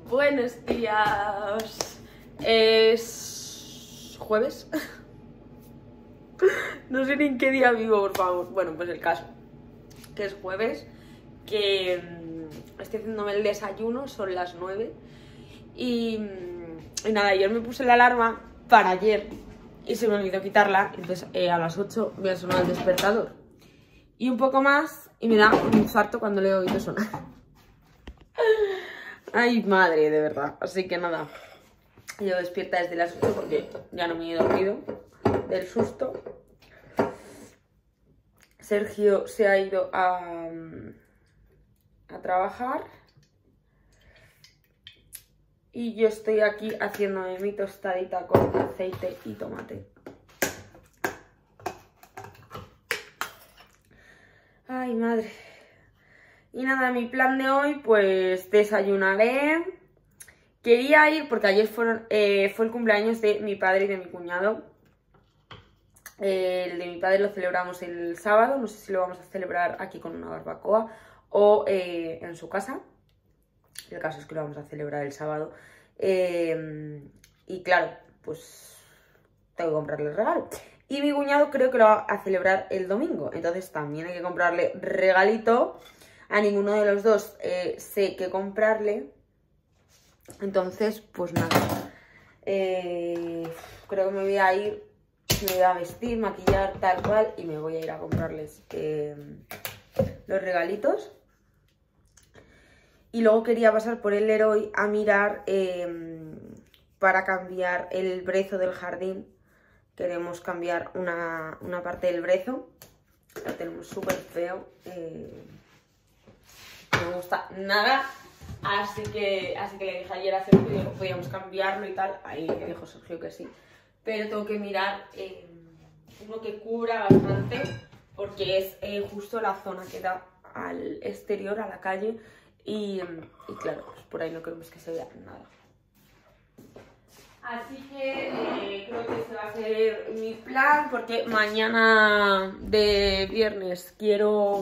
Buenos días. Es jueves. No sé ni en qué día vivo, por favor. Bueno, pues el caso, que es jueves, que estoy haciéndome el desayuno, son las 9. Y nada, ayer me puse la alarma para ayer y se me olvidó quitarla. Entonces a las 8 voy a sonar el despertador. Y un poco más y me da un infarto cuando le he oído sonar. Ay, madre, de verdad. Así que nada, yo despierta desde las 8 porque ya no me he dormido del susto. Sergio se ha ido a trabajar y yo estoy aquí haciéndome mi tostadita con aceite y tomate. Ay, madre. Y nada, mi plan de hoy, pues desayunaré. Quería ir, porque ayer fue el cumpleaños de mi padre y de mi cuñado. El de mi padre lo celebramos el sábado, no sé si lo vamos a celebrar aquí con una barbacoa o en su casa. El caso es que lo vamos a celebrar el sábado. Y claro, pues tengo que comprarle el regalo. Y mi cuñado creo que lo va a celebrar el domingo, entonces también hay que comprarle regalito. A ninguno de los dos sé qué comprarle. Entonces, pues nada. Creo que me voy a ir, me voy a vestir, maquillar, tal cual. Y me voy a ir a comprarles los regalitos. Y luego quería pasar por el Leroy a mirar para cambiar el brezo del jardín. Queremos cambiar una parte del brezo. Lo tenemos súper feo. No me gusta nada, así que le dije ayer a Sergio que podíamos cambiarlo y tal. Ahí me dijo Sergio que sí, pero tengo que mirar uno que cubra bastante, porque es justo la zona que da al exterior, a la calle, y claro, pues por ahí no queremos que se vea nada. Así que creo que ese va a ser mi plan, porque mañana de viernes quiero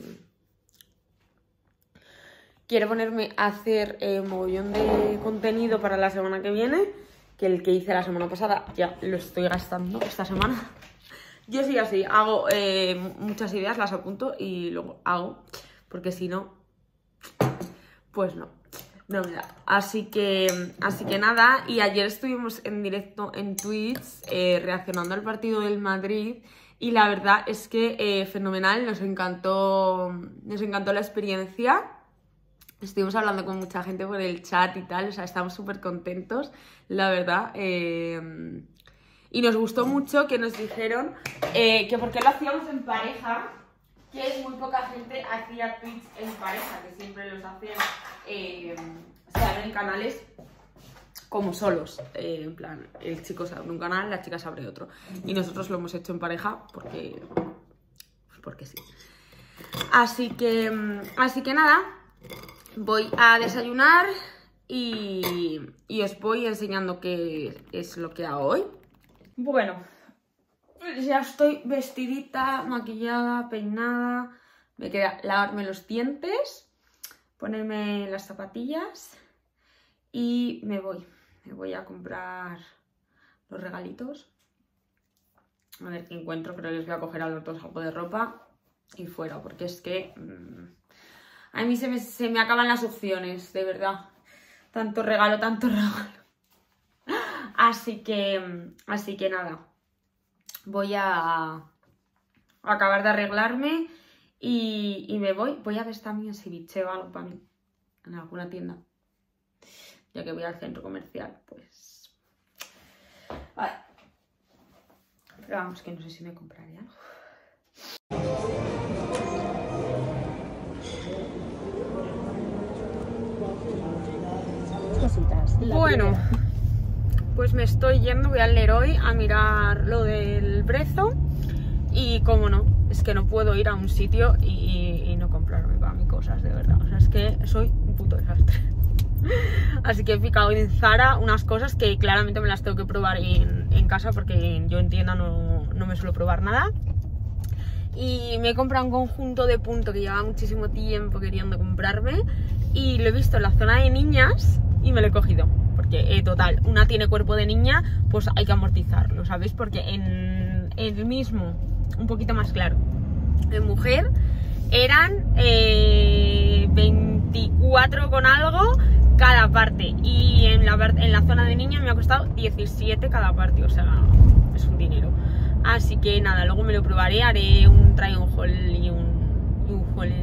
ponerme a hacer mogollón de contenido para la semana que viene, que el que hice la semana pasada ya lo estoy gastando esta semana. Yo sí así, hago muchas ideas, las apunto y luego hago, porque si no, pues no me da. Así que nada, y ayer estuvimos en directo en Twitch reaccionando al partido del Madrid. Y la verdad es que fenomenal, nos encantó la experiencia. Estuvimos hablando con mucha gente por el chat y tal, o sea, estamos súper contentos, la verdad. Y nos gustó mucho que nos dijeron que por qué lo hacíamos en pareja, que muy poca gente hacía Twitch en pareja, que siempre los hacen, se abren canales como solos, en plan, el chico se abre un canal, la chica se abre otro. Y nosotros lo hemos hecho en pareja porque sí. Así que nada. Voy a desayunar y os voy enseñando qué es lo que hago hoy. Bueno, ya estoy vestidita, maquillada, peinada. Me queda lavarme los dientes, ponerme las zapatillas y me voy a comprar los regalitos. A ver qué encuentro, creo que les voy a coger a los dos algo de ropa y fuera, porque es que... a mí se me acaban las opciones, de verdad. Tanto regalo. Así que nada. Voy a acabar de arreglarme y me voy. Voy a ver también si bicheo algo para mí en alguna tienda. Ya que voy al centro comercial, pues... Vale. Pero vamos, que no sé si me compraré algo. Bueno, pues me estoy yendo, voy al Leroy a mirar lo del brezo. Y como no, es que no puedo ir a un sitio y no comprarme para mí cosas, de verdad. O sea, es que soy un puto desastre. Así que he picado en Zara unas cosas que claramente me las tengo que probar en casa, porque yo en tienda no me suelo probar nada. Y me he comprado un conjunto de punto que llevaba muchísimo tiempo queriendo comprarme y lo he visto en la zona de niñas y me lo he cogido. Porque, total, una tiene cuerpo de niña, pues hay que amortizarlo, ¿sabéis? Porque en el mismo, un poquito más claro, en mujer eran 24 con algo cada parte. Y en la zona de niña me ha costado 17 cada parte, o sea, es un dinero. Así que nada, luego me lo probaré, haré un try on haul y un haul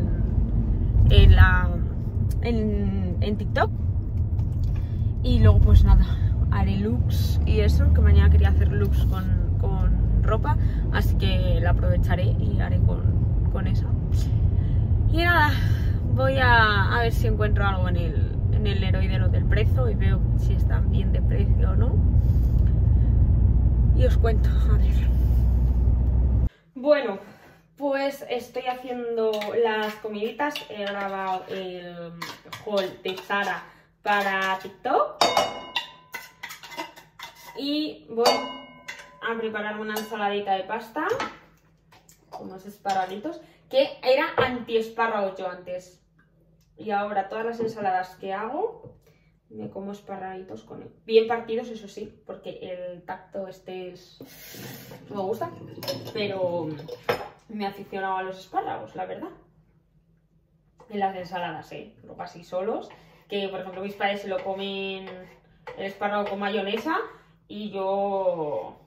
en TikTok. Y luego pues nada, haré looks y eso, que mañana quería hacer looks con ropa, así que la aprovecharé y haré con esa. Y nada, voy a ver si encuentro algo en el Leroy de los del Prezo y veo si están bien de precio o no. Y os cuento, a ver. Bueno, pues estoy haciendo las comiditas, he grabado el haul de Zara para TikTok y voy a preparar una ensaladita de pasta, unos esparraguitos, que era anti-espárragos yo antes, y ahora todas las ensaladas que hago me como esparraguitos con él, bien partidos eso sí, porque el tacto no me gusta, pero me aficionaba a los espárragos, la verdad, en las ensaladas, luego así solos, que por ejemplo mis padres se lo comen el espárrago con mayonesa y yo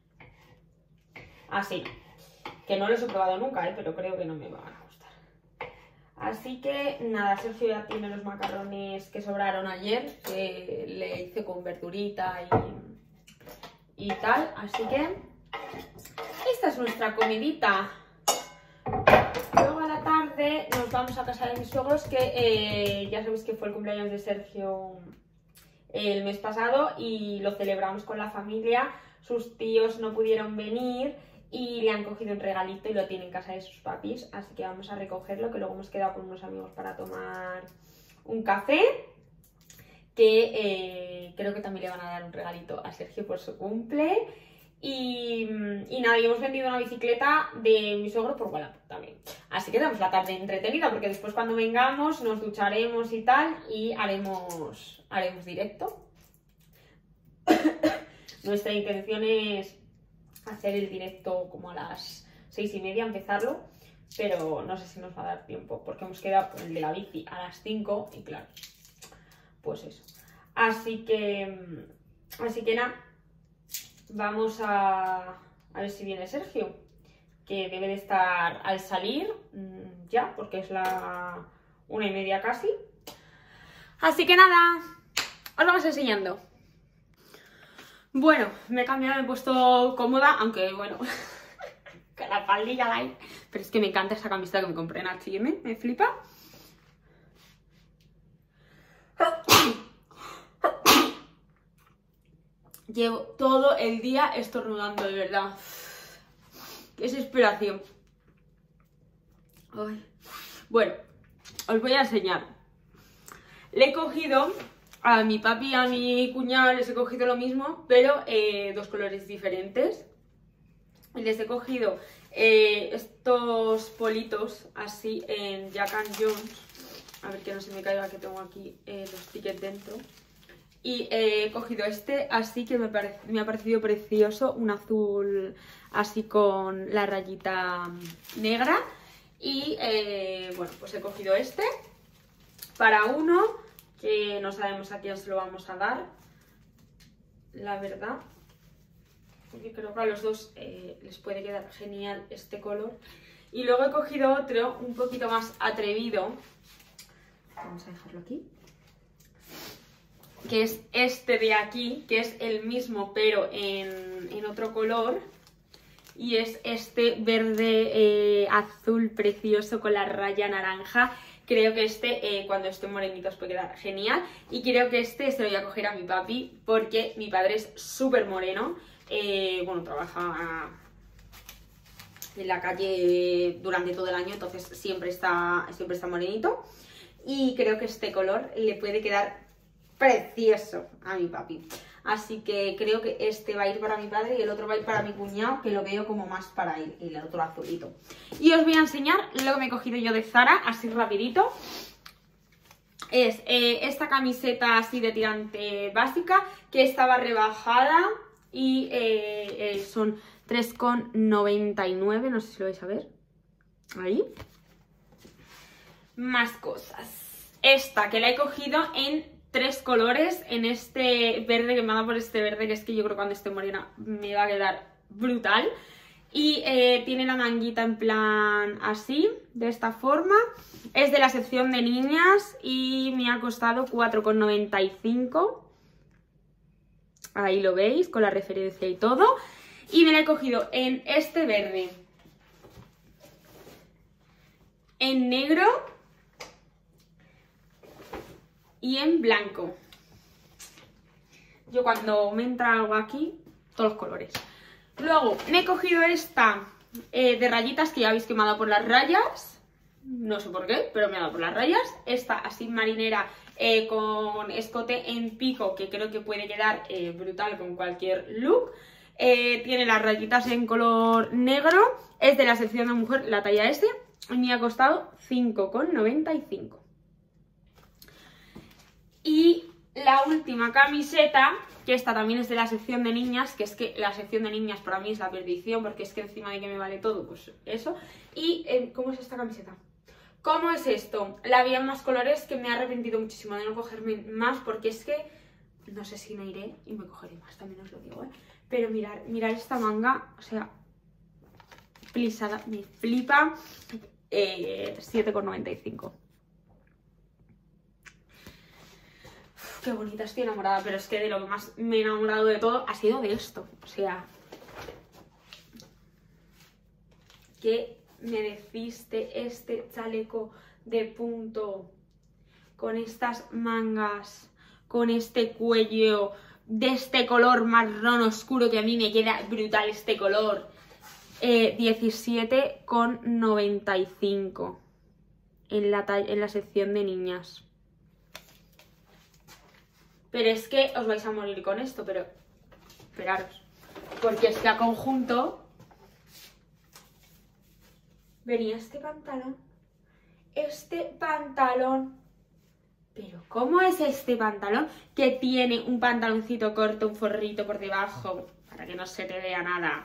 así, que no los he probado nunca, pero creo que no me van a gustar. Así que nada, Sergio ya tiene los macarrones que sobraron ayer, que le hice con verdurita y tal, así que esta es nuestra comidita. Luego a la tarde nos vamos a casa de mis suegros, que ya sabéis que fue el cumpleaños de Sergio el mes pasado y lo celebramos con la familia. Sus tíos no pudieron venir y le han cogido un regalito y lo tiene en casa de sus papis, así que vamos a recogerlo, que luego hemos quedado con unos amigos para tomar un café, que creo que también le van a dar un regalito a Sergio por su cumple. Y nada, y hemos vendido una bicicleta de mi suegro por Wallapop también. Así que tenemos la tarde entretenida, porque después cuando vengamos nos ducharemos y tal, y haremos directo. Nuestra intención es hacer el directo como a las 6:30, empezarlo, pero no sé si nos va a dar tiempo, porque hemos quedado con el de la bici a las 5 y claro, pues eso. Así que nada. Vamos a ver si viene Sergio, que debe de estar al salir ya, porque es la 1:30 casi. Así que nada, os vamos enseñando. Bueno, me he cambiado, me he puesto cómoda, aunque bueno, con la faldilla light, pero es que me encanta esa camiseta que me compré en H&M, me flipa. Llevo todo el día estornudando, de verdad. Qué desesperación. Ay. Bueno, os voy a enseñar. Le he cogido a mi papi y a mi cuñado, les he cogido lo mismo, pero dos colores diferentes. Les he cogido estos politos así en Jack & Jones. A ver que no se me caiga, que tengo aquí los tickets dentro. Y he cogido este así, que me ha parecido precioso, un azul así con la rayita negra. Y bueno, pues he cogido este para uno, que no sabemos a quién se lo vamos a dar, la verdad, porque creo que a los dos les puede quedar genial este color. Y luego he cogido otro un poquito más atrevido, vamos a dejarlo aquí, que es este de aquí, que es el mismo pero en otro color, y es este verde azul precioso con la raya naranja. Creo que este cuando esté morenito os puede quedar genial, y creo que este se lo voy a coger a mi papi porque mi padre es súper moreno, bueno, trabaja en la calle durante todo el año, entonces siempre está morenito, y creo que este color le puede quedar precioso a mi papi. Así que creo que este va a ir para mi padre y el otro va a ir para mi cuñado, que lo veo como más para él, y el otro azulito. Y os voy a enseñar lo que me he cogido yo de Zara, así rapidito. es esta camiseta así de tirante básica que estaba rebajada y son 3,99, no sé si lo vais a ver. Ahí. Más cosas. Esta que la he cogido en 3 colores, en este verde que me ha dado por este verde, que es que yo creo que cuando esté morena me va a quedar brutal. Y tiene la manguita en plan así, de esta forma. Es de la sección de niñas y me ha costado 4,95. Ahí lo veis, con la referencia y todo. Y me la he cogido en este verde, en negro y en blanco. Yo cuando me entra algo aquí, todos los colores. Luego me he cogido esta de rayitas, que ya veis que me ha dado por las rayas. No sé por qué, pero me ha dado por las rayas. Esta así marinera con escote en pico, que creo que puede quedar brutal con cualquier look. Tiene las rayitas en color negro. Es de la sección de mujer, la talla S. Y me ha costado 5,95. Y la última camiseta, que esta también es de la sección de niñas, que es que la sección de niñas para mí es la perdición, porque es que encima de que me vale todo, pues eso. Y ¿cómo es esta camiseta? ¿Cómo es esto? La había en más colores, que me he arrepentido muchísimo de no cogerme más, porque es que no sé si me iré y me cogeré más, también os lo digo, ¿eh? Pero mirad esta manga, o sea, plisada, me flipa. 7,95. Qué bonita, estoy enamorada, pero es que de lo que más me he enamorado de todo ha sido de esto. O sea, ¿qué me decís de este chaleco de punto con estas mangas, con este cuello de este color marrón oscuro que a mí me queda brutal este color? 17,95 en la sección de niñas. Pero es que os vais a morir con esto, pero esperaros, porque es que a conjunto venía este pantalón, pero ¿cómo es este pantalón? Que tiene un pantaloncito corto, un forrito por debajo, para que no se te vea nada.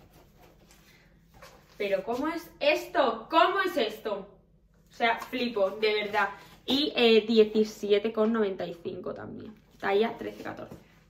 Pero ¿cómo es esto? ¿Cómo es esto? O sea, flipo, de verdad. Y 17,95 también. Talla 13-14.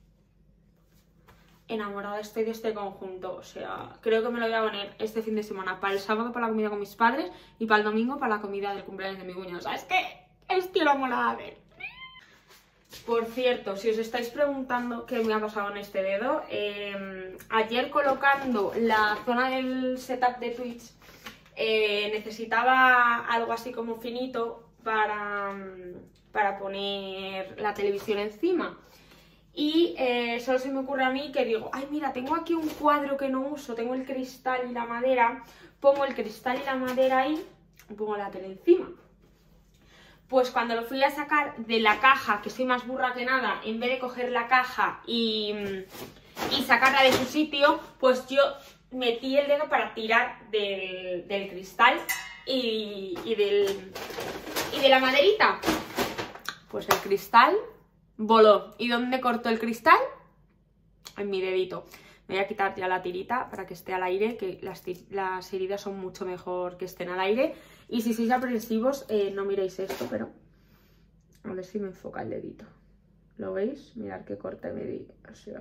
Enamorada estoy de este conjunto. O sea, creo que me lo voy a poner este fin de semana. Para el sábado para la comida con mis padres y para el domingo para la comida del cumpleaños de mi cuñado. O sea, es que estoy enamorada de él. Por cierto, si os estáis preguntando qué me ha pasado en este dedo, ayer colocando la zona del setup de Twitch, necesitaba algo así como finito para poner la televisión encima. Y solo se me ocurre a mí que digo, ay mira, tengo aquí un cuadro que no uso, tengo el cristal y la madera, pongo el cristal y la madera ahí y pongo la tele encima. Pues cuando lo fui a sacar de la caja, que soy más burra que nada, en vez de coger la caja y sacarla de su sitio, pues yo metí el dedo para tirar del cristal y de la maderita. Pues el cristal voló. ¿Y dónde cortó el cristal? En mi dedito. Me voy a quitar ya la tirita para que esté al aire, que las heridas son mucho mejor que estén al aire. Y si sois aprensivos, no miréis esto, pero a ver si me enfoca el dedito. ¿Lo veis? Mirad qué corte me di. O sea,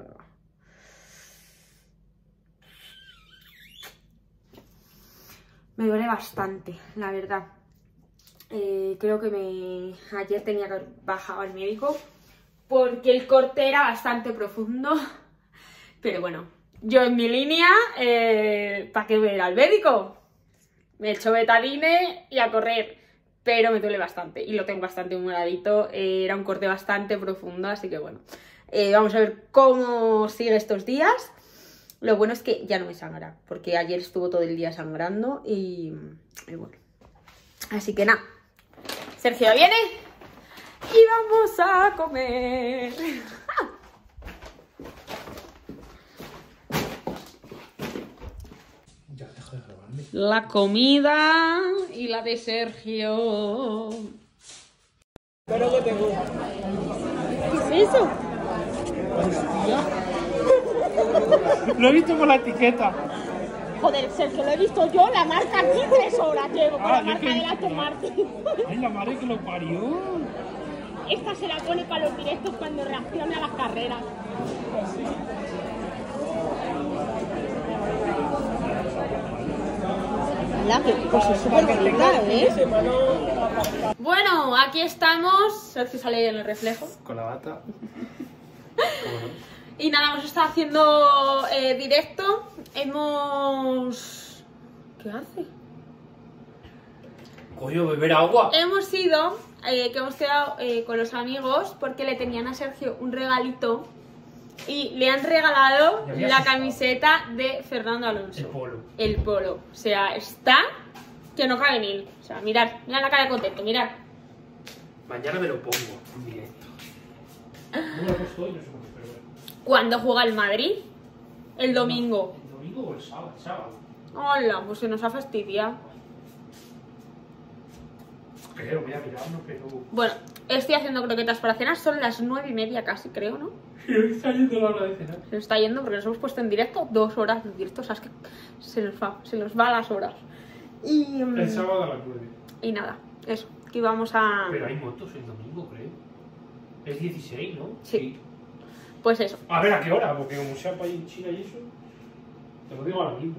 me duele bastante, la verdad. Creo que ayer tenía que haber bajado al médico porque el corte era bastante profundo. Pero bueno, yo en mi línea, ¿para qué voy a ir al médico? Me he hecho Betaline y a correr, pero me duele bastante y lo tengo bastante moradito. Era un corte bastante profundo, así que bueno, vamos a ver cómo sigue estos días. Lo bueno es que ya no me sangra, porque ayer estuvo todo el día sangrando y bueno. Así que nada, Sergio viene y vamos a comer. La comida y la de Sergio. Espero que te guste. ¿Qué es eso? Lo he visto por la etiqueta. Joder, Sergio, lo he visto yo, la marca aquí 3 horas llevo con la marca del Aston Martin. Ay, la madre que lo parió. Esta se la pone para los directos cuando reacciona a las carreras. La que pues es súper bonita, ¿eh? Bueno, aquí estamos. Sergio sale en el reflejo. Con la bata. Y nada, hemos estado haciendo directo. ¿Qué hace? Coño, beber agua. Hemos ido, que hemos quedado con los amigos porque le tenían a Sergio un regalito y le han regalado la camiseta de Fernando Alonso. El polo. El polo. O sea, está que no cabe en él. O sea, mirad la cara de contento, mirad. Mañana me lo pongo en directo. No me lo he puesto hoy, no sé por qué, pero bueno. ¿Cuándo juega el Madrid? El domingo. ¿El domingo o el sábado? El sábado. Hola, pues se nos ha fastidiado. Pero voy a mirarlo, pero... Bueno, estoy haciendo croquetas para cenar. Son las 9:30 casi, creo, ¿no? Está yendo la hora de cenar. Se nos está yendo porque nos hemos puesto en directo 2 horas de directo. O sea, es que se nos va las horas. Y, El sábado a las 9. y nada, eso. Que vamos a... Pero hay motos el domingo, creo. Es 16, ¿no? Sí. Pues eso. A ver, ¿a qué hora? Porque como sea país en China y eso... Te lo digo ahora mismo.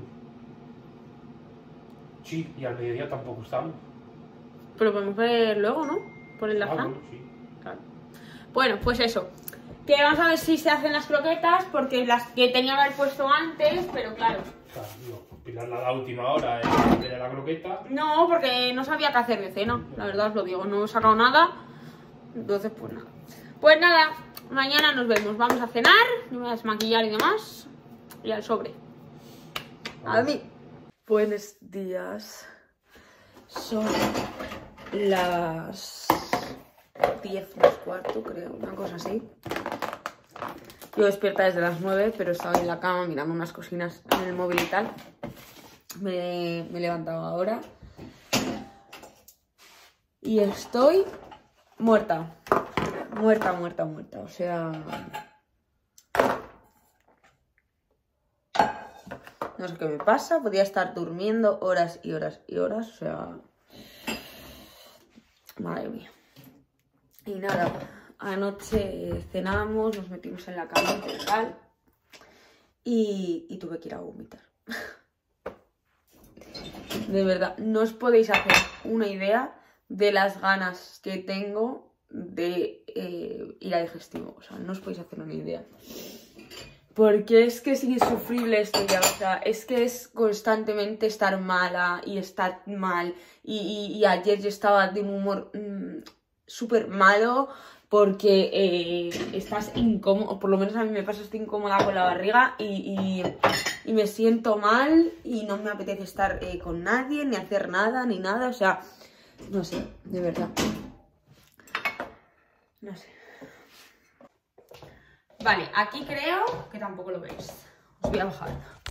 Sí, y al mediodía tampoco estamos. Pero podemos ver luego, ¿no? Por el enlace. Bueno, sí. Claro. Bueno, pues eso. Que vamos a ver si se hacen las croquetas, porque las que tenía que haber puesto antes, pero claro. Claro, no, Pilar la última hora de la croqueta. No, porque no sabía qué hacer de cena, la verdad os lo digo, no he sacado nada. Entonces, pues nada. Pues nada, mañana nos vemos. Vamos a cenar, me voy a desmaquillar y demás. Y al sobre. A mí. Buenos días. Son las 10 menos cuarto, creo, una cosa así. Yo despierta desde las 9, pero estaba en la cama mirando unas cocinas en el móvil y tal. Me he levantado ahora. Y estoy muerta. Muerta. O sea... No sé qué me pasa. Podría estar durmiendo horas y horas y horas. O sea... Madre mía. Y nada, anoche cenamos, nos metimos en la cama y tal. Y tuve que ir a vomitar. De verdad, no os podéis hacer una idea de las ganas que tengo de ir a digestivo. O sea, no os podéis hacer una idea. Porque es que es insufrible esto ya. O sea, es que es constantemente estar mala y estar mal. Y ayer yo estaba de un humor súper malo porque estás incómodo, o por lo menos a mí me pasa, estoy incómoda con la barriga y me siento mal y no me apetece estar con nadie, ni hacer nada, ni nada. O sea, no sé, de verdad. No sé. Vale, aquí creo que tampoco lo veis. Os voy a bajar.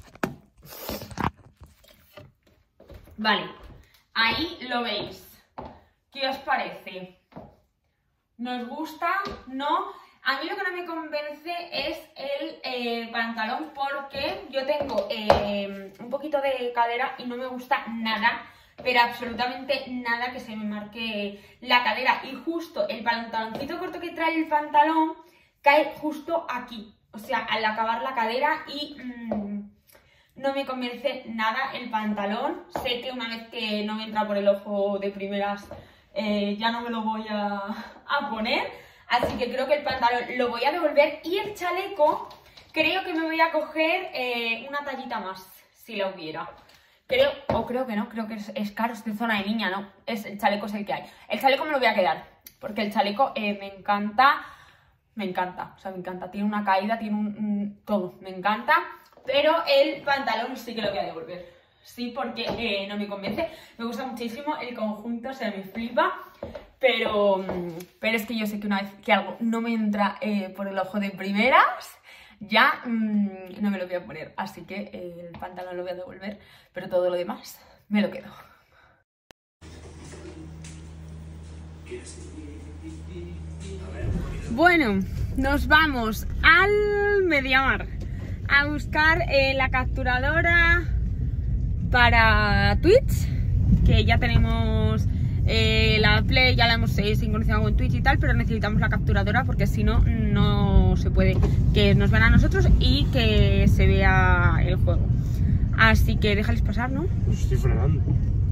Vale, ahí lo veis. ¿Qué os parece? ¿Nos gusta? ¿No? A mí lo que no me convence es el pantalón porque yo tengo un poquito de cadera y no me gusta nada, pero absolutamente nada que se me marque la cadera. Y justo el pantaloncito corto que trae el pantalón cae justo aquí, o sea, al acabar la cadera y no me convence nada el pantalón. Sé que una vez que no me entra por el ojo de primeras ya no me lo voy a poner, así que creo que el pantalón lo voy a devolver y el chaleco creo que me voy a coger una tallita más, si la hubiera. Creo que no, creo que es caro, es de zona de niña, ¿no? El chaleco es el que hay. El chaleco me lo voy a quedar, porque el chaleco me encanta. Me encanta, o sea, me encanta. Tiene una caída, tiene todo, me encanta. Pero el pantalón sí que lo voy a devolver. Sí, porque no me convence. Me gusta muchísimo el conjunto, o sea, me flipa. Pero es que yo sé que una vez que algo no me entra por el ojo de primeras, ya no me lo voy a poner. Así que el pantalón lo voy a devolver, pero todo lo demás me lo quedo. Bueno, nos vamos al Mediamar a buscar la capturadora para Twitch, que ya tenemos la Play, ya la hemos sincronizado con Twitch y tal, pero necesitamos la capturadora porque si no, no se puede que nos vean a nosotros y que se vea el juego. Así que déjales pasar, ¿no? Pues estoy frenando.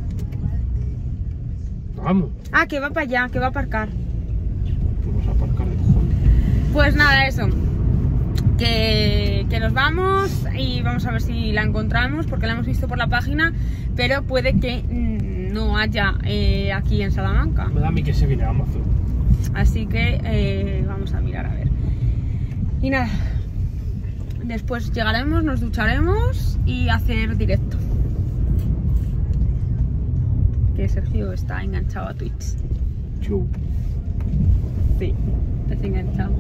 Vamos. Ah, que va para allá, que va a aparcar. Pues vas a aparcar de cojones. Pues nada, eso. Que nos vamos y vamos a ver si la encontramos porque la hemos visto por la página, pero puede que no haya aquí en Salamanca. Me da a mí que se viene a Amazon. Así que vamos a mirar a ver. Y nada, después llegaremos, nos ducharemos y hacer directo. Que Sergio está enganchado a Twitch. Chu. Sí, está enganchado.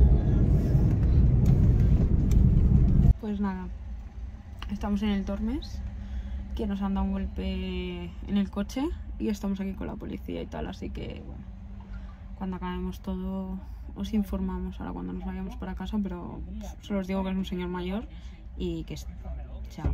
Pues nada, estamos en el Tormes, que nos han dado un golpe en el coche y estamos aquí con la policía y tal, así que bueno, cuando acabemos todo os informamos ahora cuando nos vayamos para casa, pero solo os digo que es un señor mayor y que chao.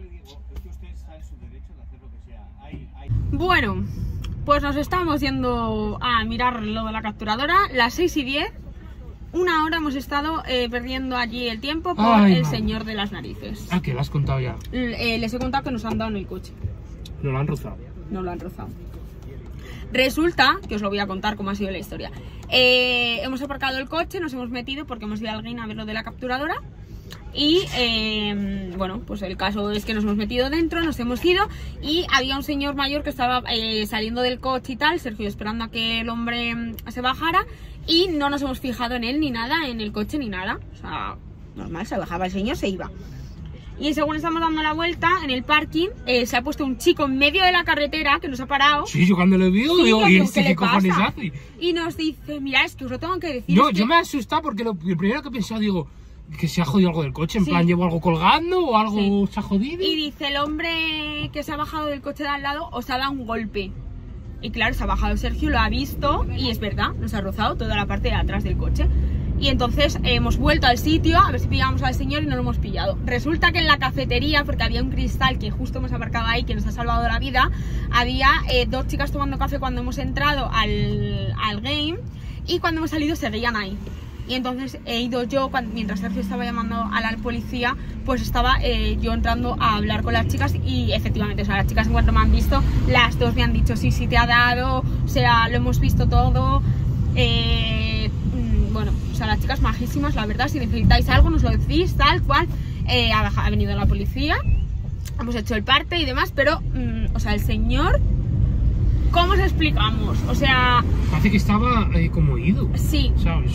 Bueno, pues nos estamos yendo a mirar lo de la capturadora, las 6:10. Una hora hemos estado perdiendo allí el tiempo por el señor de las narices. Ah, que lo has contado ya. Les he contado que nos han dado en el coche. No lo han rozado. No lo han rozado. Resulta, que os lo voy a contar cómo ha sido la historia. Hemos aparcado el coche, nos hemos metido porque hemos ido al Gain a ver lo de la capturadora. Y bueno, pues el caso es que nos hemos metido dentro, nos hemos ido y había un señor mayor que estaba saliendo del coche y tal, Sergio esperando a que el hombre se bajara y no nos hemos fijado en él ni nada, en el coche ni nada. O sea, normal, se bajaba el señor, se iba. Y según estamos dando la vuelta en el parking, se ha puesto un chico en medio de la carretera que nos ha parado. Sí, yo cuando lo veo, sí, digo, ¿y este qué cojones hace? Y nos dice, mira, es que os lo tengo que decir. No, es yo que... me he asustado porque lo primero que he pensado, digo, que se ha jodido algo del coche, en plan, llevo algo colgando o algo se ha jodido. Y dice, el hombre que se ha bajado del coche de al lado os ha dado un golpe. Y claro, se ha bajado Sergio, lo ha visto y es verdad, nos ha rozado toda la parte de atrás del coche. Y entonces hemos vuelto al sitio a ver si pillábamos al señor y no lo hemos pillado. Resulta que en la cafetería, porque había un cristal que justo hemos aparcado ahí, que nos ha salvado la vida, había dos chicas tomando café cuando hemos entrado al game y cuando hemos salido seguían ahí. Y entonces he ido yo, mientras Sergio estaba llamando a la policía, pues estaba yo entrando a hablar con las chicas y efectivamente, o sea, las chicas en cuanto me han visto, las dos me han dicho, sí, sí te ha dado, o sea, lo hemos visto todo. Bueno, o sea, las chicas majísimas, la verdad, si necesitáis algo nos lo decís, tal cual. Ha venido la policía, hemos hecho el parte y demás, pero, o sea, el señor, ¿cómo os explicamos? O sea... Parece que estaba como ido. Sí. O sea...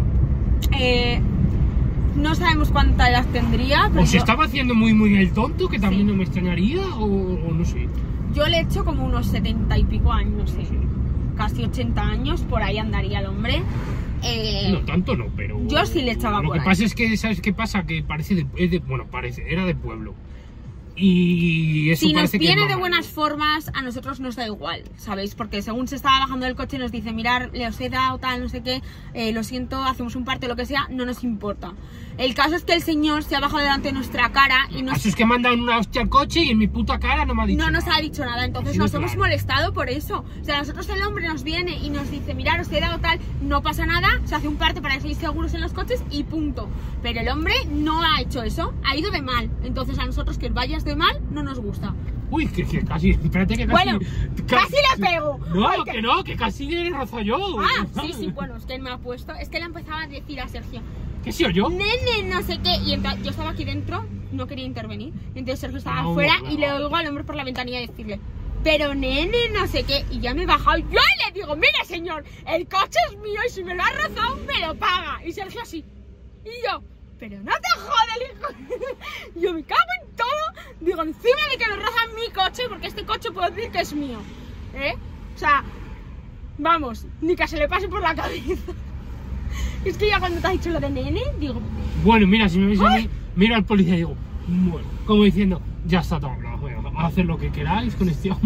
no sabemos cuánta edad tendría, pero o se estaba haciendo muy el tonto, que también no me extrañaría, o no sé. Yo le he hecho como unos 70 y pico años, no sé, casi 80 años, por ahí andaría el hombre. No tanto no, pero... Yo sí le echaba por ahí. Lo que pasa es que, ¿sabes qué pasa? Que parece era de pueblo. Y eso si nos parece viene que de buenas formas, a nosotros nos da igual, ¿sabéis? Porque según se estaba bajando del coche nos dice, mirar, le os he dado tal, no sé qué, lo siento, hacemos un parte, lo que sea, no nos importa. El caso es que el señor se ha bajado delante de nuestra cara y nos... Eso es que me han dado una hostia al coche y en mi puta cara no me ha dicho nada. No nos ha dicho nada, entonces sí, nos claro. hemos molestado por eso. O sea, nosotros el hombre nos viene y nos dice, mirar, os he dado tal, no pasa nada, se hace un parte para que seáis seguros en los coches y punto. Pero el hombre no ha hecho eso, ha ido de mal. Entonces a nosotros que vayas de mal no nos gusta. Uy, que casi, espérate que casi... Bueno, casi le pego. No, Ay, que casi le rozo yo. Ah, sí, bueno, es que él me ha puesto, es que le empezaba a decir a Sergio, ¿qué soy yo? nene, no sé qué, y entonces yo estaba aquí dentro, no quería intervenir, y entonces Sergio estaba No, afuera no. y le oigo al hombre por la ventanilla decirle, pero nene, no sé qué, y ya me he bajado, yo le digo, mire señor, el coche es mío y si me lo ha rozado me lo paga, y Sergio así, y yo, pero no te jodes, hijo. Yo me cago en todo. Digo, encima de que me rozan mi coche, porque este coche puedo decir que es mío. O sea, vamos, ni que se le pase por la cabeza. Es que ya cuando te has dicho lo de nene, digo... Bueno, mira, si me veis a mí, miro al policía y digo, bueno, como diciendo, ya está todo hablado, bueno, haced lo que queráis con este hombre.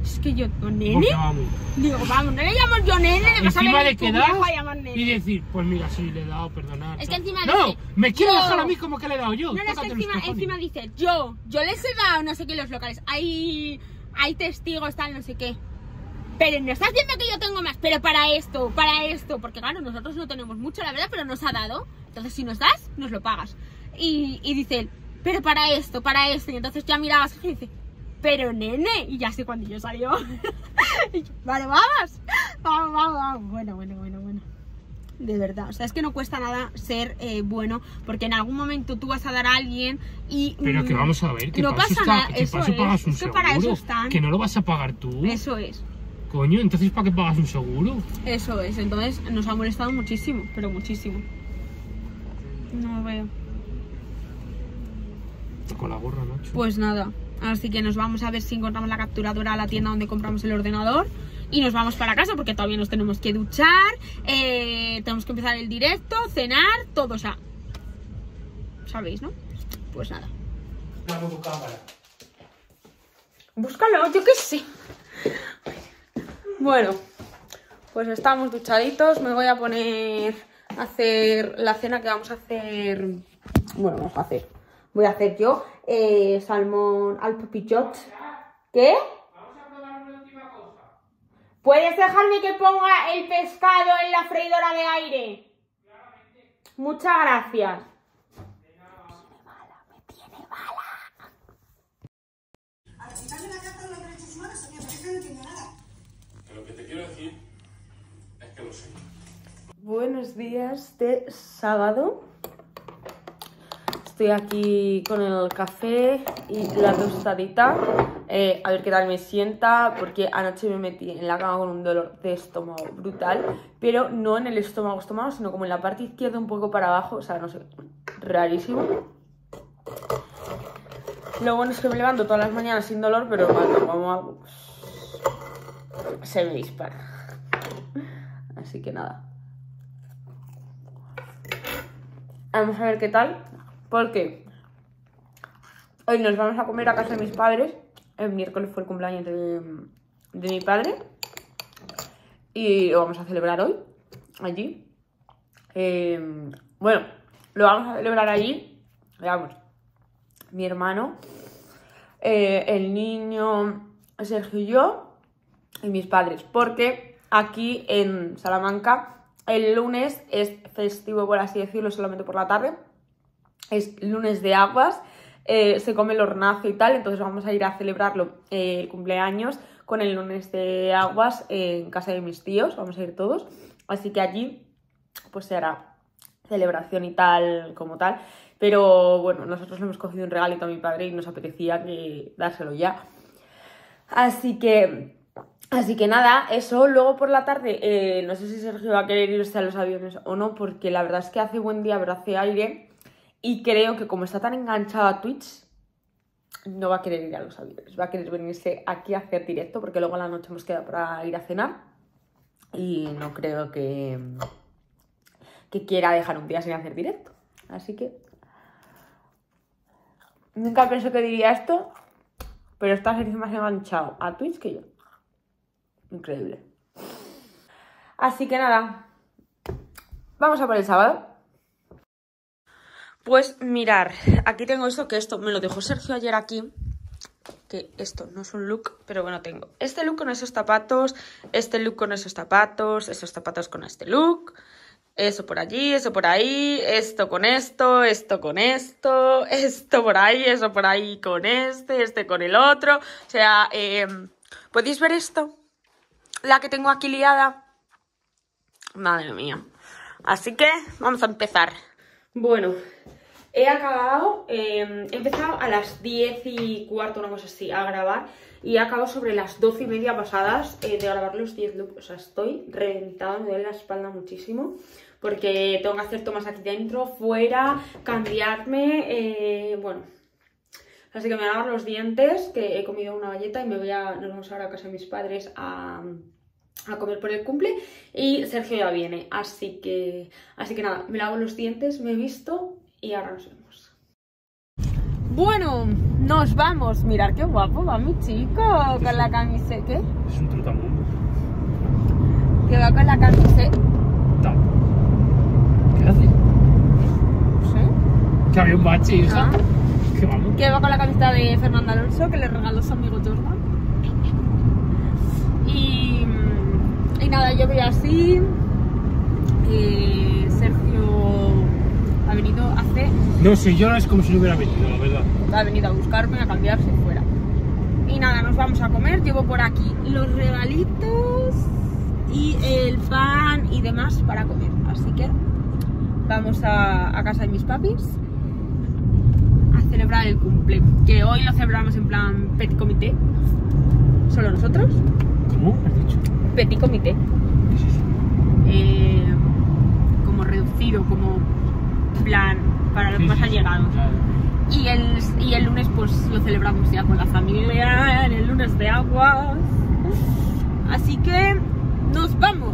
Es que yo, ¿nene? Porque vamos. Digo, vamos, no le llamo yo nene, le vas a Encima ver de tu quedar viejo a llamar nene. y decir, pues mira, sí, le he dado, perdonar. Es que encima no, dice, me quiero yo- dejar a mí como que le he dado yo. No, no, es que Tócate los cojones. encima dice, yo les he dado no sé qué en los locales, hay testigos, tal, no sé qué. Pero no estás viendo que yo tengo más, pero para esto, porque claro, nosotros no tenemos mucho, la verdad, pero nos ha dado. Entonces, si nos das, nos lo pagas. Y dice él, pero para esto, y entonces ya mirabas y dice, pero nene, y ya sé cuando yo salió. Y yo, vale, vamos. Bueno. De verdad, o sea, es que no cuesta nada ser bueno, porque en algún momento tú vas a dar a alguien y... Pero que vamos a ver, que no para eso, pasa nada, que eso para eso es, pagas un es que seguro. para eso están. Que no lo vas a pagar tú. Eso es. Coño, entonces ¿para qué pagas un seguro? Eso es, entonces nos ha molestado muchísimo, pero muchísimo. No veo. Con la gorra, Nacho. Pues nada, así que nos vamos a ver si encontramos la capturadora a la tienda donde compramos el ordenador y nos vamos para casa porque todavía nos tenemos que duchar, tenemos que empezar el directo, cenar, todo, o sea, ¿sabéis, no? Pues nada. Dame tu cámara. Búscalo, yo qué sé. Bueno, pues estamos duchaditos. Me voy a poner a hacer la cena que vamos a hacer. Bueno, voy a hacer yo salmón al pepillot. ¿Qué? Vamos a probar una última cosa. ¿Puedes dejarme que ponga el pescado en la freidora de aire? Claramente. Muchas gracias. Me tiene bala. Al quitarle la carta de los derechos humanos, a mí me parece que no entiendo nada. Que lo que te quiero decir es que lo sé. Buenos días de sábado. Estoy aquí con el café y la tostadita. A ver qué tal me sienta, porque anoche me metí en la cama con un dolor de estómago brutal, pero no en el estómago, sino como en la parte izquierda un poco para abajo, o sea, no sé, rarísimo. Lo bueno es que me levanto todas las mañanas sin dolor, pero cuando como algo, pues, se me dispara. Así que nada. Vamos a ver qué tal, porque hoy nos vamos a comer a casa de mis padres. El miércoles fue el cumpleaños de mi padre y lo vamos a celebrar hoy, allí. Bueno, lo vamos a celebrar allí, veamos, mi hermano, el niño, Sergio y yo, y mis padres, porque aquí en Salamanca el lunes es festivo, por así decirlo, solamente por la tarde. Es lunes de aguas, se come el hornazo y tal, entonces vamos a ir a celebrarlo, el cumpleaños, con el lunes de aguas en casa de mis tíos, vamos a ir todos. Así que allí pues se hará celebración y tal, como tal. Pero bueno, nosotros le hemos cogido un regalito a mi padre y nos apetecía dárselo ya. Así que nada, eso. Luego por la tarde, no sé si Sergio va a querer irse a los aviones o no, porque la verdad es que hace buen día, pero hace aire. Y creo que como está tan enganchado a Twitch, no va a querer ir a los aviones. Va a querer venirse aquí a hacer directo, porque luego a la noche hemos quedado para ir a cenar. Y no creo que quiera dejar un día sin hacer directo. Así que nunca pensé que diría esto, pero está más enganchado a Twitch que yo. Increíble. Así que nada, vamos a por el sábado. Pues mirar, aquí tengo esto, que esto me lo dejó Sergio ayer aquí. Que esto no es un look, pero bueno, tengo este look con esos zapatos, este look con esos zapatos con este look, eso por allí, eso por ahí, esto con esto con esto, esto por ahí, eso por ahí con este con el otro. O sea, ¿podéis ver esto? La que tengo aquí liada. Madre mía. Así que vamos a empezar. Bueno, he acabado, he empezado a las 10:15, una cosa así, a grabar. Y he acabado sobre las 12:30 pasadas de grabar los 10 looks. O sea, estoy reventada, me duele la espalda muchísimo, porque tengo que hacer tomas aquí dentro, fuera, cambiarme, bueno. Así que me voy a lavar los dientes, que he comido una galleta y nos vamos ahora a casa de mis padres a comer por el cumple. Y Sergio ya viene, así que nada, me lavo los dientes, me he visto y ahora nos vemos. Bueno, nos vamos. Mirad qué guapo va mi chico con la camiseta. ¿Qué? Es un trotamundo. Que va con la camiseta. ¿Qué haces? No sé. Que había un bache, hija. Ah. Que vamos. Que va con la camiseta de Fernando Alonso que le regaló su amigo Jordan. Y nada, yo voy así. Sergio ha venido hace. No sé, yo es como si no hubiera venido, la verdad. Ha venido a buscarme, a cambiarse fuera. Y nada, nos vamos a comer. Llevo por aquí los regalitos y el pan y demás para comer. Así que vamos a casa de mis papis a celebrar el cumple. Que hoy lo celebramos en plan petit comité. Solo nosotros. ¿Cómo has dicho? Petit comité. ¿Qué es eso? Como reducido, como plan para los Sí, más sí, allegados. claro. Y el lunes pues lo celebramos ya con la familia, en el lunes de aguas. Así que nos vamos.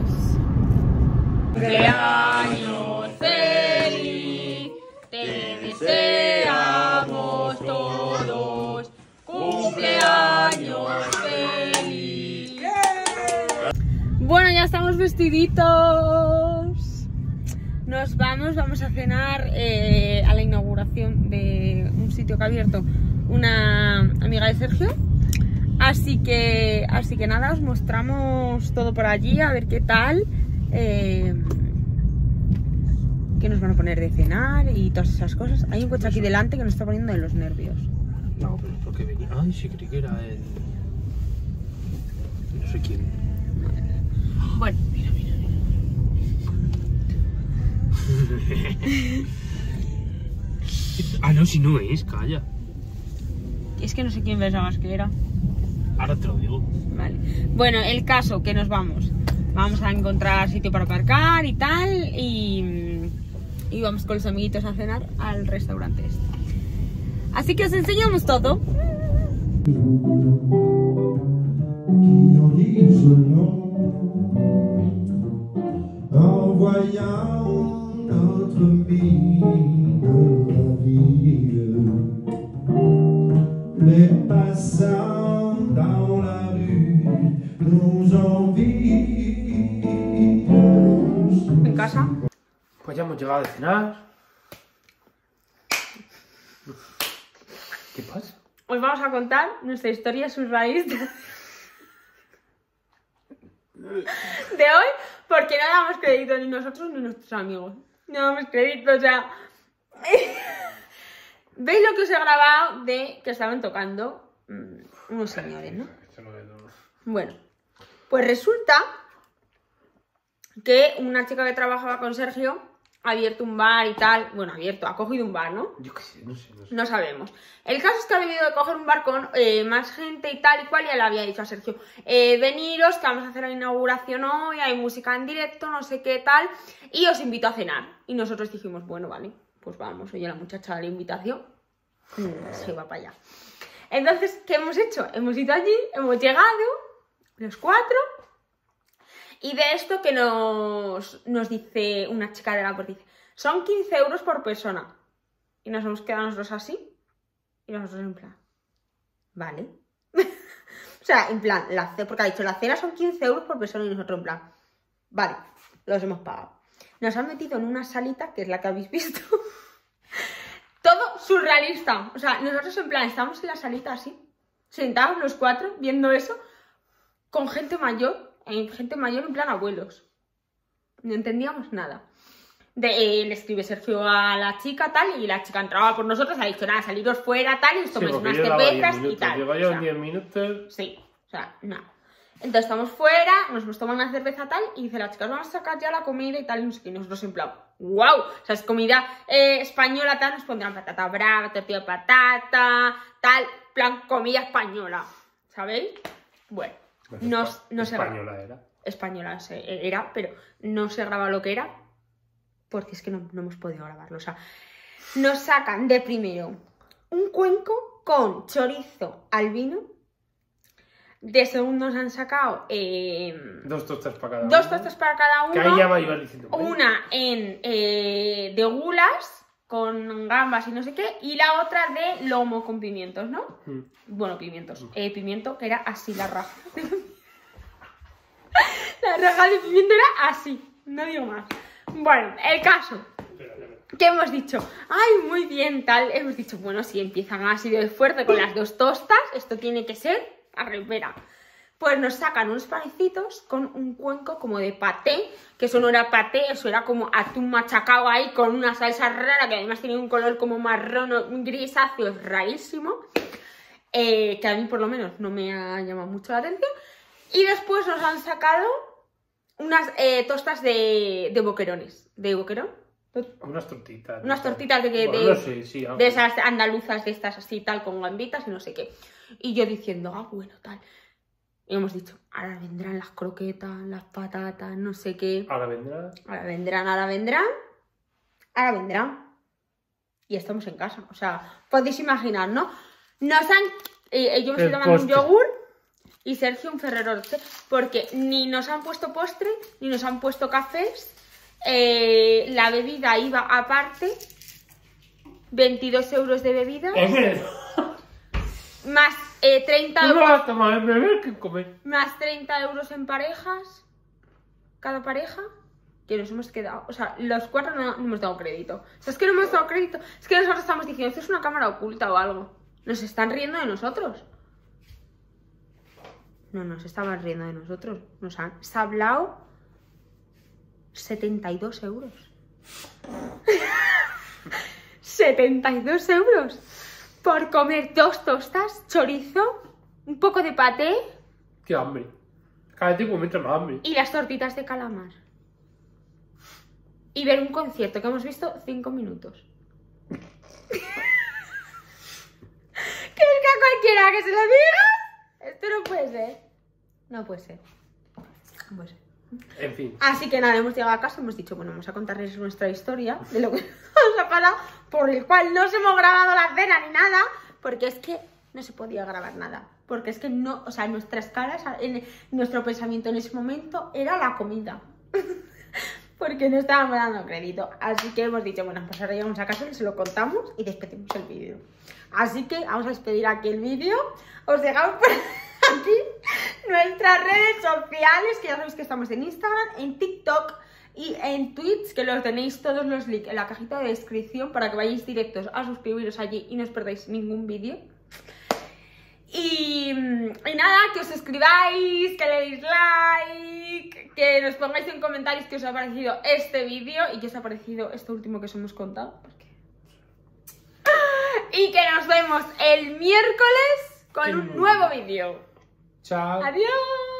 Cumpleaños feliz, te deseamos todos. Cumpleaños feliz. Bueno, ya estamos vestiditos. Nos vamos a cenar a la inauguración de un sitio que ha abierto una amiga de Sergio. Así que nada, os mostramos todo por allí, a ver qué tal. Qué nos van a poner de cenar y todas esas cosas. Hay un coche aquí delante que nos está poniendo de los nervios. No, pero es porque venía. Ay, sí, creí que era el. No sé quién. Bueno, Mira. Ah, no, si no es, calla. es que no sé quién pensabas que era. Ahora te lo digo. Vale. Bueno, el caso que nos vamos. Vamos a encontrar sitio para aparcar y tal. Y vamos con los amiguitos a cenar al restaurante este. Así que os enseñamos todo. En voyant notre mine ravie, les passants dans la rue nous envient. En casa. Pues ya hemos llegado de cenar. ¿Qué pasa? Os vamos a contar nuestra historia surrealista de hoy, porque no damos crédito ni nosotros ni nuestros amigos. No damos crédito, o sea. ¿Veis lo que os he grabado de que estaban tocando unos señores, no? Bueno, pues resulta que una chica que trabajaba con Sergio ha abierto un bar y tal. Bueno, ha cogido un bar, ¿no? Yo qué sé, no sé. No sabemos. El caso es que ha debido de coger un bar con más gente y tal y cual, y le había dicho a Sergio, veniros, que vamos a hacer la inauguración hoy, hay música en directo, no sé qué tal, y os invito a cenar. Y nosotros dijimos, bueno, vale, pues vamos. Oye, la muchacha de la invitación se va para allá. Entonces, ¿qué hemos hecho? Hemos ido allí, hemos llegado, los cuatro, y de esto que nos dice una chica de la puerta, dice, son 15 euros por persona. Y nos hemos quedado nosotros así. Y nosotros en plan, vale. O sea, en plan, porque ha dicho, la cena son 15 euros por persona. Y nosotros en plan, vale, los hemos pagado. Nos han metido en una salita, que es la que habéis visto. Todo surrealista. O sea, nosotros en plan, estamos en la salita así, sentados los cuatro, viendo eso, con gente mayor en plan abuelos. No entendíamos nada. Le escribe Sergio a la chica tal, y la chica entraba por nosotros, ha dicho nada, saliros fuera tal, y os tomáis unas cervezas y tal. Lleva yo 10 minutos. Sí, o sea, nada. Entonces estamos fuera, nos hemos tomado una cerveza tal, y dice la chica, vamos a sacar ya la comida y tal, y no sé qué, y nosotros en plan, wow, o sea, es comida española tal, nos pondrán patata brava, tortilla de patata, tal, plan comida española, ¿sabéis? Bueno, no se graba. Española era. Española era, pero no se graba lo que era, porque es que no hemos podido grabarlo. O sea, nos sacan de primero un cuenco con chorizo al vino. De segundo nos han sacado 2 tostas para cada uno. 2 tostas para cada uno. Que ahí ya va a diciendo. Una de gulas, con gambas y no sé qué, y la otra de lomo con pimientos, ¿no? Bueno, pimientos. Pimiento que era así la raja. La raja de pimiento era así, no digo más. Bueno, el caso. ¿Qué hemos dicho? Ay, muy bien, tal. Hemos dicho, bueno, si empiezan así de fuerte con las 2 tostas, esto tiene que ser a repera. Pues nos sacan unos panecitos con un cuenco como de paté, que eso no era paté, eso era como atún machacado ahí con una salsa rara, que además tenía un color como marrón, grisáceo, rarísimo, que a mí por lo menos no me ha llamado mucho la atención. Y después nos han sacado unas tostas de boquerones. ¿De boquerón? Unas tortitas. Unas tortitas bueno, no sé, sí, de esas andaluzas, de estas así, tal, con gambitas y no sé qué. Y yo diciendo, ah, bueno, tal. Y hemos dicho, ahora vendrán las croquetas, las patatas, no sé qué. Ahora vendrán. Ahora vendrán, ahora vendrán. Ahora vendrán. Y estamos en casa. O sea, podéis imaginar, ¿no? Nos han... yo me estoy tomando un yogur y Sergio un Ferrero Rocher, porque ni nos han puesto postre, ni nos han puesto cafés. La bebida iba aparte. 22 euros de bebida. Más 30 Tú no euros. vas a tomar beber que comer. Más 30 euros en parejas. Cada pareja. Que nos hemos quedado. O sea, los 4 no hemos dado crédito. O sea, es que no hemos dado crédito. Es que nosotros estamos diciendo, esto es una cámara oculta o algo. Nos están riendo de nosotros. No nos estaban riendo de nosotros. Nos han sablado 72 euros. 72 euros. Por comer 2 tostas, chorizo, un poco de paté. Qué hambre. Cada vez tengo mucho más hambre. Y las tortitas de calamar. Y ver un concierto que hemos visto 5 minutos. ¿Quieres que a cualquiera que se lo diga? Esto no puede ser. No puede ser. No puede ser. En fin. Así que nada, hemos llegado a casa, hemos dicho, bueno, vamos a contarles nuestra historia de lo que nos ha pasado, por el cual no os hemos grabado la cena ni nada, porque es que no se podía grabar nada. Porque es que no, o sea, nuestras caras, nuestro pensamiento en ese momento era la comida. Porque no estábamos dando crédito. Así que hemos dicho, bueno, pues ahora llegamos a casa y se lo contamos y despedimos el vídeo. Así que vamos a despedir aquí el vídeo. Os dejamos por aquí nuestras redes sociales, que ya sabéis que estamos en Instagram, en TikTok y en Twitch, que los tenéis todos los links en la cajita de descripción para que vayáis directos a suscribiros allí y no os perdáis ningún vídeo. Y nada, que os suscribáis, que le deis like, que nos pongáis en comentarios qué os ha parecido este vídeo y qué os ha parecido esto último que os hemos contado. Y que nos vemos el miércoles con un nuevo vídeo. Chao. Adiós.